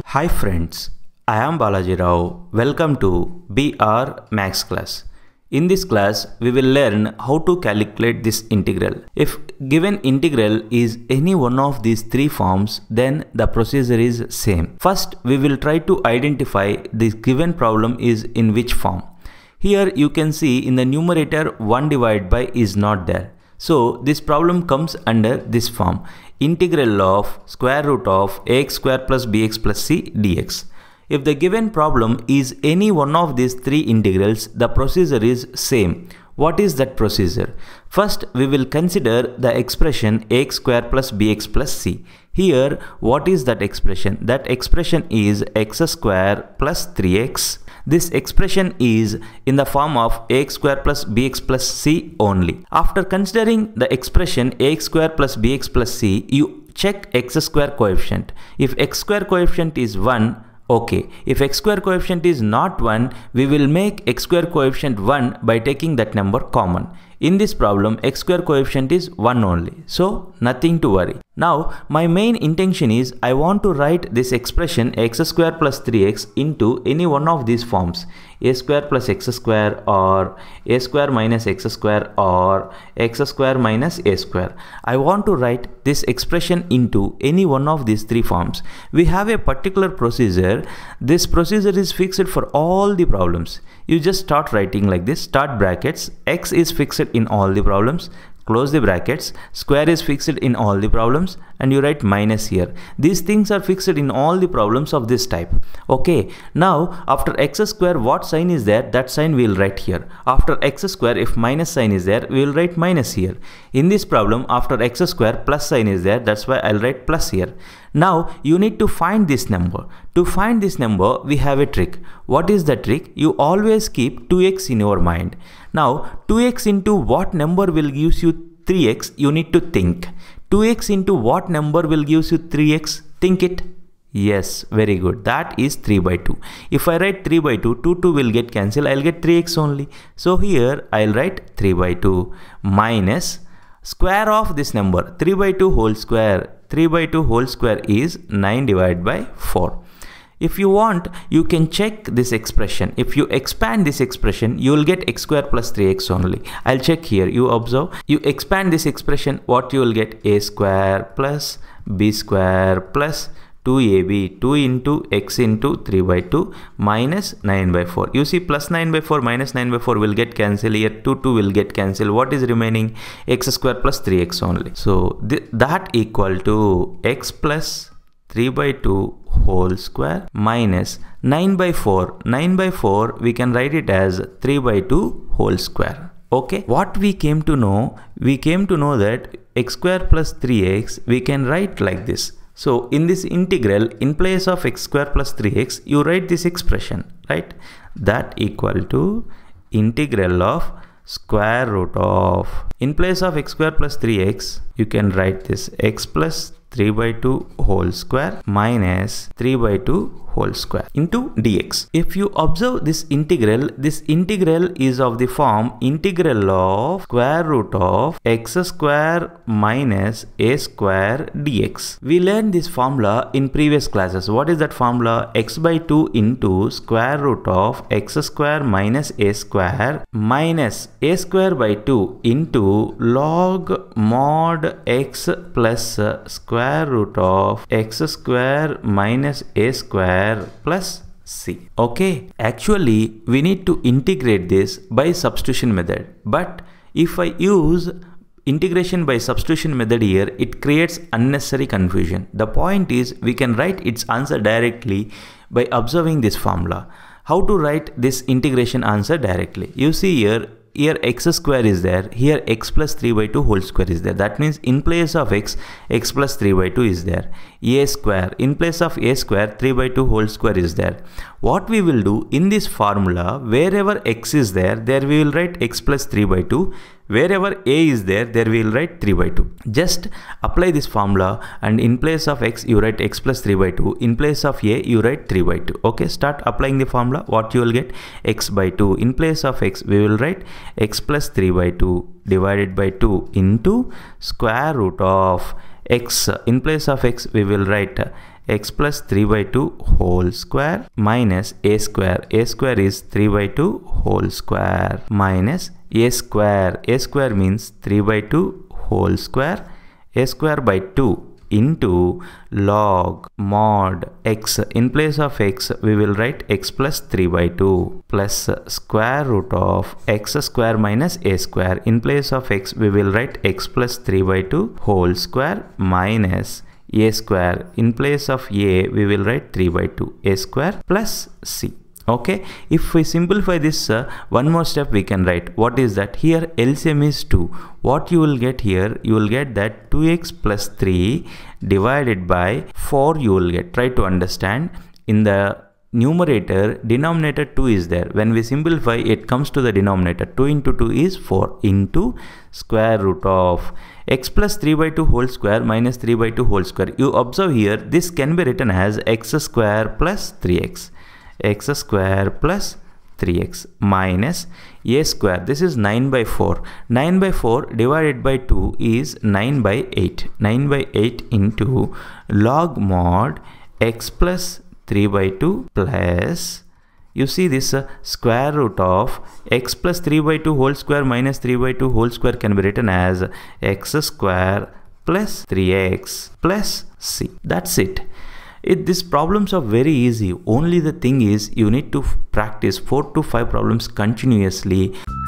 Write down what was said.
Hi friends, I am Balaji Rao. Welcome to BR Max class. In this class, we will learn how to calculate this integral. If given integral is any one of these three forms, then the procedure is same. First, we will try to identify this given problem is in which form. Here you can see in the numerator 1 divided by is not there. So this problem comes under this form, integral of square root of ax square plus bx plus c dx. If the given problem is any one of these three integrals, the procedure is same. What is that procedure? First, we will consider the expression ax square plus bx plus c. Here, what is that expression? That expression is x square plus 3x. This expression is in the form of ax square plus bx plus c only. After considering the expression ax square plus bx plus c, you check x square coefficient. If x square coefficient is 1, okay. If x square coefficient is not 1, we will make x square coefficient 1 by taking that number common. In this problem, x square coefficient is 1 only. So, nothing to worry. Now, my main intention is I want to write this expression x square plus 3x into any one of these forms. A square plus x square or a square minus x square or x square minus a square. I want to write this expression into any one of these three forms. We have a particular procedure. This procedure is fixed for all the problems. You just start writing like this, start brackets, x is fixed in all the problems, close the brackets, square is fixed in all the problems, and you write minus here. These things are fixed in all the problems of this type. Okay, now after x square, what sign is there? That sign we will write here. After x square, if minus sign is there, we will write minus here. In this problem, after x square, plus sign is there. That's why I'll write plus here. Now you need to find this number. To find this number, we have a trick. What is the trick? You always keep 2x in your mind. Now 2x into what number will give you 3x? You need to think. 2x into what number will give you 3x? Think it. Yes, very good. That is 3 by 2. If I write 3 by 2, 2 will get cancelled. I'll get 3x only. So here I'll write 3 by 2 minus square of this number. 3 by 2 whole square. 3 by 2 whole square is 9 divided by 4. If you want, you can check this expression. If you expand this expression, you will get x square plus 3x only. I'll check here. You observe. You expand this expression, what you will get? A square plus b square plus 2ab, 2 into x into 3 by 2 minus 9 by 4. You see plus 9 by 4 minus 9 by 4 will get cancelled here. 2 will get cancelled. What is remaining? X square plus 3x only. So that equal to x plus 3 by 2 whole square minus 9 by 4. 9 by 4 we can write it as 3 by 2 whole square. Okay. What we came to know? We came to know that x square plus 3x we can write like this. So in this integral, in place of x square plus 3x, you write this expression, right? That equal to integral of square root of, in place of x square plus 3x, you can write this x plus 3 by 2 whole square minus 3 by 2 whole square into dx. If you observe this integral is of the form integral of square root of x square minus a square dx. We learned this formula in previous classes. What is that formula? X by 2 into square root of x square minus a square minus a square by 2 into log mod x plus square root of x square minus a square plus c. Okay, actually we need to integrate this by substitution method, but if I use integration by substitution method here, it creates unnecessary confusion. The point is we can write its answer directly by observing this formula. How to write this integration answer directly? You see here x square is there, here x plus 3 by 2 whole square is there. That means in place of x plus 3 by 2 is there. A square, in place of a square, 3 by 2 whole square is there. What we will do in this formula, wherever x is there we will write x plus 3 by 2. Wherever a is there we will write 3 by 2. Just apply this formula and in place of x you write x plus 3 by 2. In place of a you write 3 by 2. Okay, start applying the formula. What you will get? X by 2. In place of x we will write x plus 3 by 2 divided by 2 into square root of x, in place of x we will write x plus 3 by 2 whole square minus a square. A square is 3 by 2 whole square minus a square. A square means 3 by 2 whole square. A square by 2 into log mod x. In place of x we will write x plus 3 by 2 plus square root of x square minus a square. In place of x we will write x plus 3 by 2 whole square minus a square. In place of a we will write 3 by 2 a square plus c. Okay, if we simplify this, one more step we can write. What is that? Here LCM is 2. What you will get here? You will get that 2x plus 3 divided by 4 you will get. Try to understand. In the numerator, denominator 2 is there. When we simplify, it comes to the denominator. 2 into 2 is 4 into square root of x plus 3 by 2 whole square minus 3 by 2 whole square. You observe here, this can be written as x square plus 3x. X square plus 3x minus a square. This is 9 by 4. 9 by 4 divided by 2 is 9 by 8. 9 by 8 into log mod x plus 3 by 2 plus, you see this square root of x plus 3 by 2 whole square minus 3 by 2 whole square can be written as x square plus 3x plus c. That's it. These problems are very easy. Only the thing is you need to practice 4 to 5 problems continuously.